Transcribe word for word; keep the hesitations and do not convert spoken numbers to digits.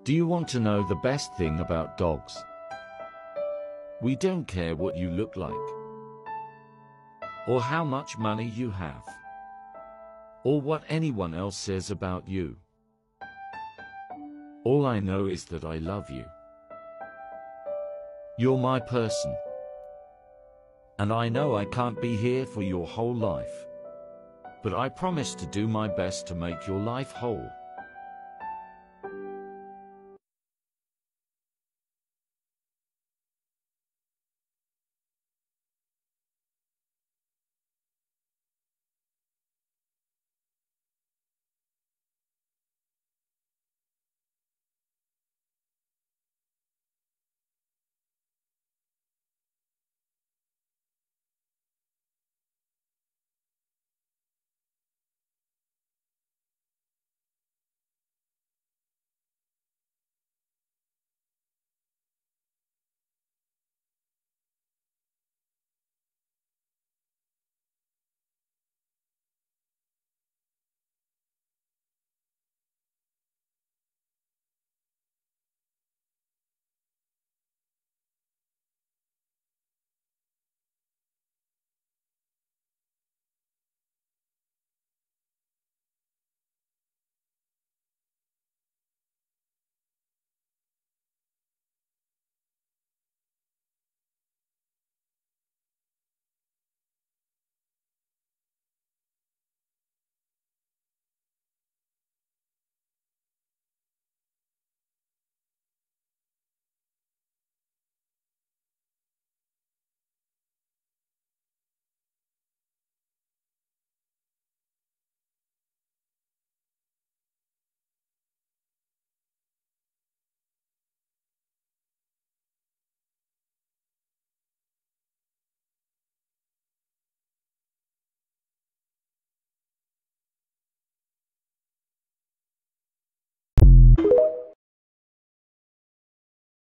Do you want to know the best thing about dogs? We don't care what you look like, or how much money you have, or what anyone else says about you. All I know is that I love you. You're my person. And I know I can't be here for your whole life, but I promise to do my best to make your life whole.